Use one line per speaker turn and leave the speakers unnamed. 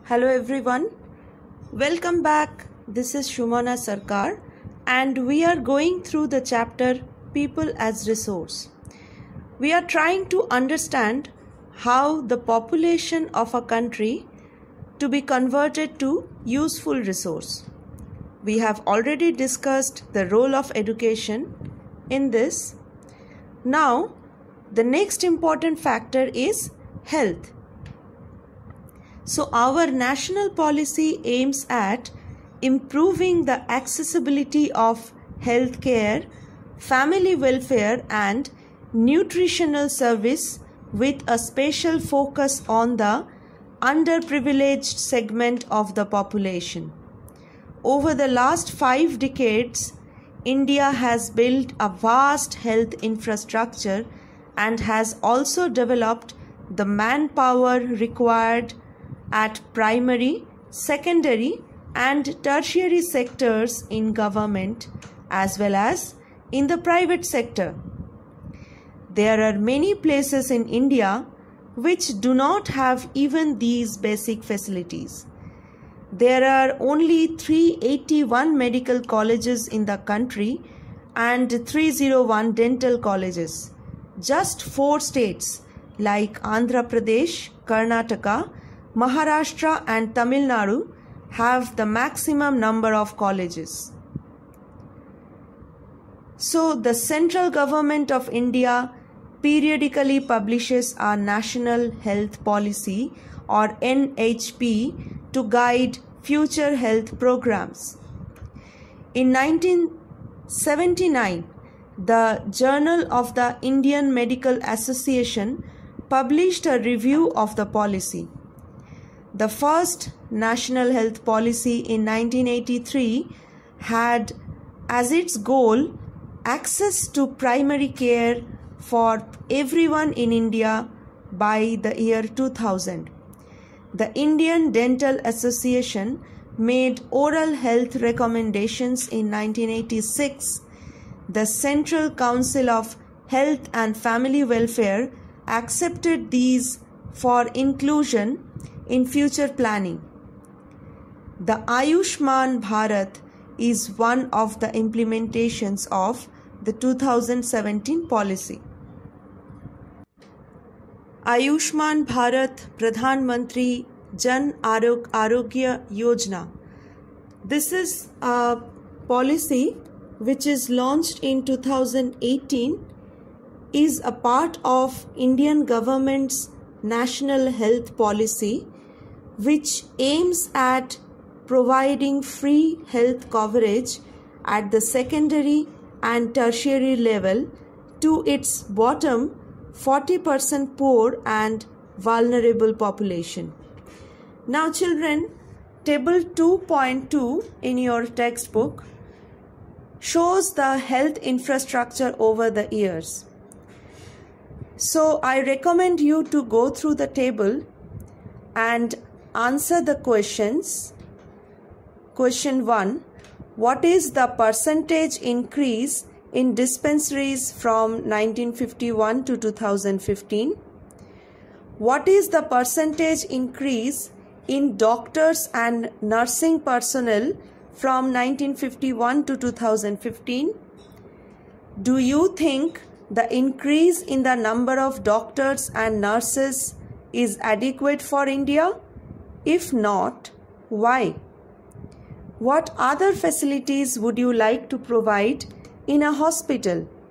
Hello everyone, welcome back. This is Shumana Sarkar and we are going through the chapter People as Resource. We are trying to understand how the population of a country to be converted to useful resource. We have already discussed the role of education in this. Now, the next important factor is health. So our national policy aims at improving the accessibility of healthcare, family welfare and nutritional service with a special focus on the underprivileged segment of the population. Over the last 5 decades, India has built a vast health infrastructure and has also developed the manpower required at primary, secondary and tertiary sectors in government as well as in the private sector. There are many places in India which do not have even these basic facilities. There are only 381 medical colleges in the country and 301 dental colleges. Just 4 states like Andhra Pradesh, Karnataka, Maharashtra and Tamil Nadu have the maximum number of colleges. So the central government of India periodically publishes our National Health Policy or NHP to guide future health programs. In 1979, the Journal of the Indian Medical Association published a review of the policy. The first National Health Policy in 1983 had as its goal access to primary care for everyone in India by the year 2000. The Indian Dental Association made oral health recommendations in 1986. The Central Council of Health and Family Welfare accepted these for inclusion in future planning. The Ayushman Bharat is one of the implementations of the 2017 policy. Ayushman Bharat Pradhan Mantri Jan Arogya Yojana. This is a policy which is launched in 2018, is a part of Indian government's National Health Policy, which aims at providing free health coverage at the secondary and tertiary level to its bottom 40% poor and vulnerable population. Now children, table 2.2 in your textbook shows the health infrastructure over the years. So I recommend you to go through the table and answer the questions. Question 1. What is the percentage increase in dispensaries from 1951 to 2015? What is the percentage increase in doctors and nursing personnel from 1951 to 2015? Do you think the increase in the number of doctors and nurses is adequate for India? If not, why? What other facilities would you like to provide in a hospital?